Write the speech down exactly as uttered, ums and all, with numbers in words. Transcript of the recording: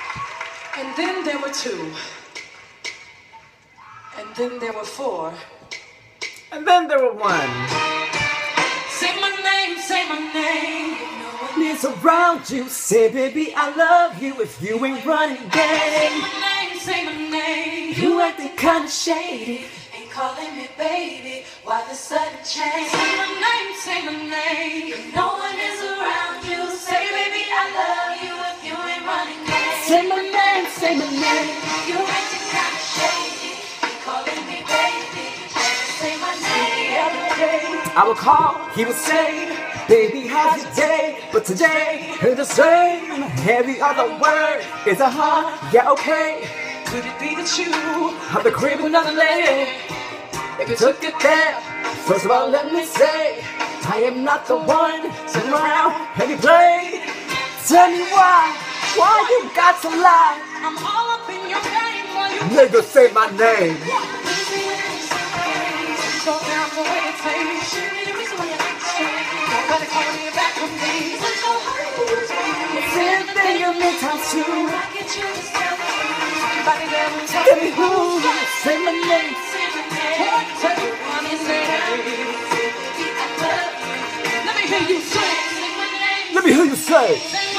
And then there were two. And then there were four. And then there were one. Say my name, say my name. No one It's around you. Say, baby, I love you if you ain't running game. Say my name, say my name. You acting kinda shady. Ain't calling me baby. Why the sudden change? Say my name, say my name. No one is around you. Say, baby, I love you if you ain't running game. Say my name, say my name. You acting kinda shady. Ain't calling me baby. Say my name every day. I would call, he would say, baby, how's your day? But today, it's the same. Every other word is a huh, yeah, okay. Could it be that you I've been creeping another lady. If you took it there, first of all, let me say, I am not the one sitting around and you play. Tell me why, why you got to lie? I'm all up in your game while you Nigga, say my name. so down the way it takes. Nobody calling me back from me. Same thing you mean times two. I get you to tell me. Everybody there will tell Tell me me who, say my name. say my name. Tell me one is name. Let me hear you say. Say my name. Let me hear you say. Say